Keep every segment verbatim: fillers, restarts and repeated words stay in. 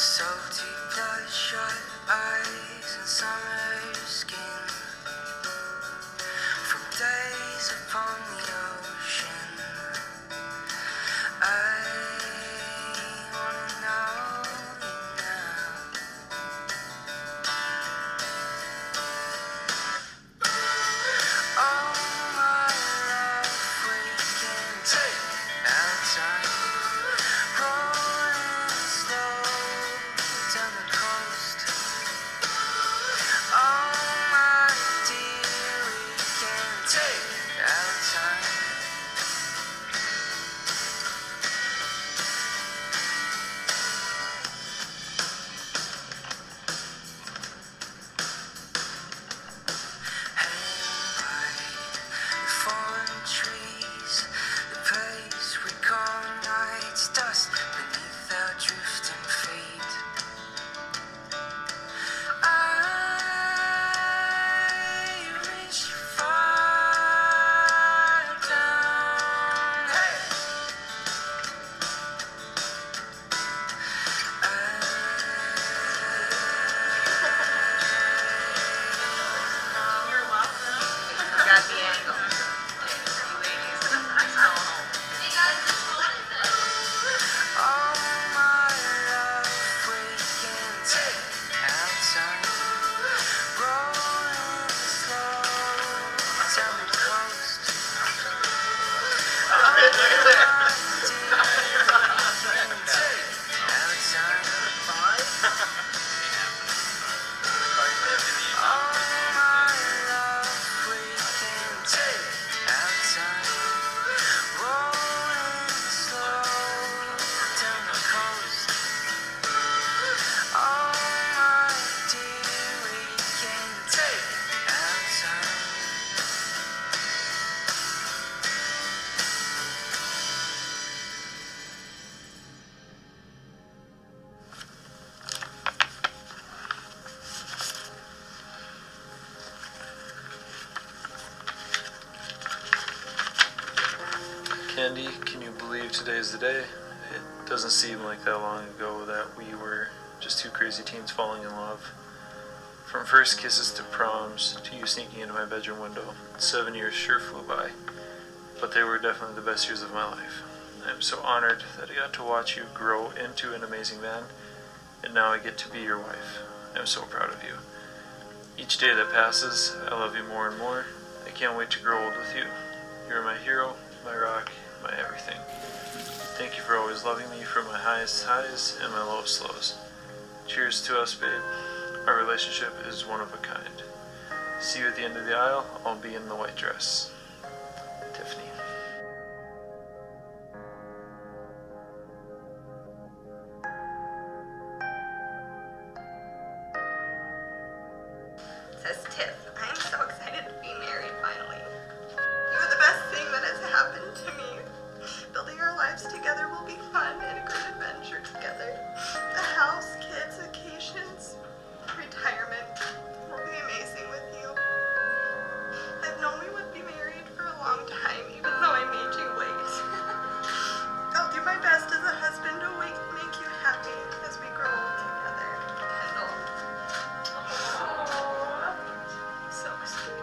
Salty bloodshot eyes and summer skin from days upon the ocean. I wanna know you now. All my life we can take our time, rolling slow down the coast. Oh my dear, we can take our time. Hanging by the fallen trees, the place we call night's dust beneath our drifting feet. I reach far down, hey. You're welcome. Got the angle. All my life we can take our time, rolling slow down the coast. Oh my dear, we can take our time. All my life we can take our time, rolling slow down the coast. Oh my dear, we can take our time. Candy, can you believe today's the day? It doesn't seem like that long ago that we were just two crazy teens falling in love. From first kisses to proms to you sneaking into my bedroom window, seven years sure flew by, but they were definitely the best years of my life. I'm so honored that I got to watch you grow into an amazing man, and now I get to be your wife. I'm so proud of you. Each day that passes, I love you more and more. I can't wait to grow old with you. You're my hero, my rock, my everything. Thank you for always loving me from my highest highs and my lowest lows. Cheers to us, babe. Our relationship is one of a kind. See you at the end of the aisle. I'll be in the white dress. Tiffany. Says Tiff, I am so excited to be married finally. You are the best thing that has happened to me. Building our lives together will be fun and a great adventure together. The house, kids, vacations, retirement will be amazing with you. I've known we would be married for a long time, even though I made you wait. I'll do my best as a husband to wait, make you happy as we grow old together. Kendall. So sweet.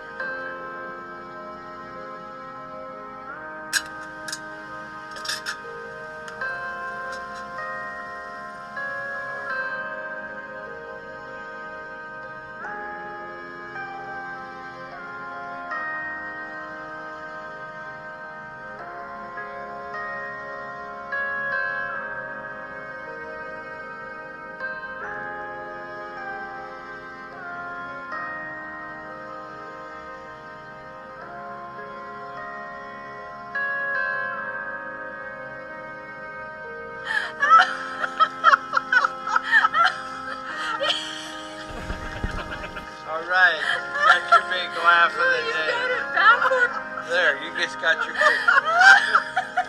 All right, you got your big laugh of the day. There, you just got your picture.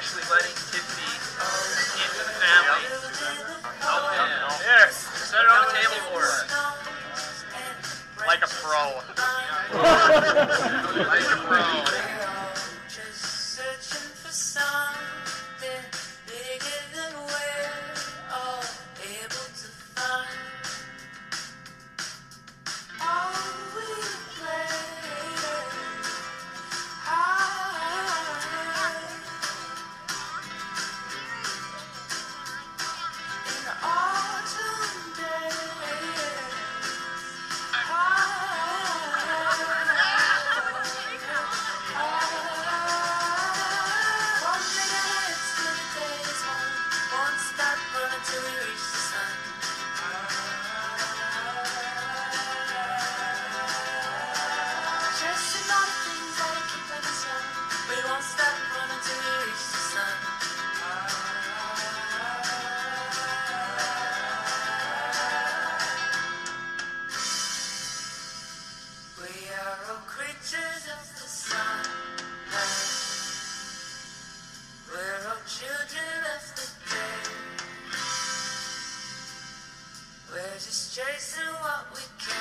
actually letting Tiffany into the family. Oh, yeah. Here, set it on the table for her. Like a pro. Like a pro. Just searching for something bigger than we're all able to find. All we played high in the autumn days. Till we reach the sun. Chasing all the things that keep us young. We won't stop running till we reach the sun. We are all creatures of the sun. We're all children of the day. We're just chasing what we can.